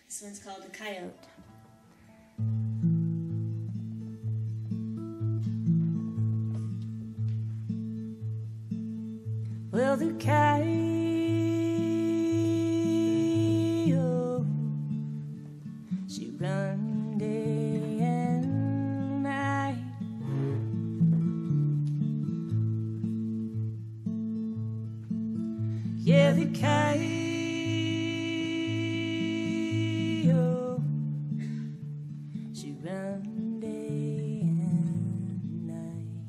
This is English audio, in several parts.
This one's called the Coyote. Well, the coyote, she run day and night. Yeah, the coyote, she run day and night.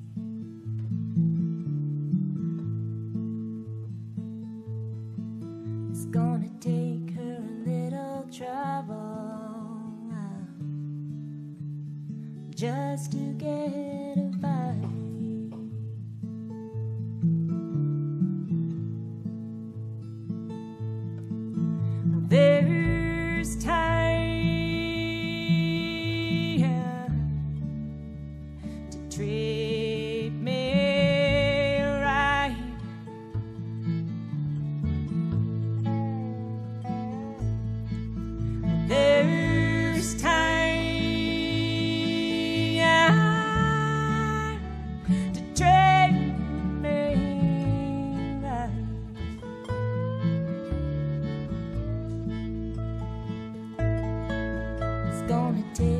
It's gonna take her a little trouble just to get a bite. There's time to treat me right. There's time to treat me right. It's gonna take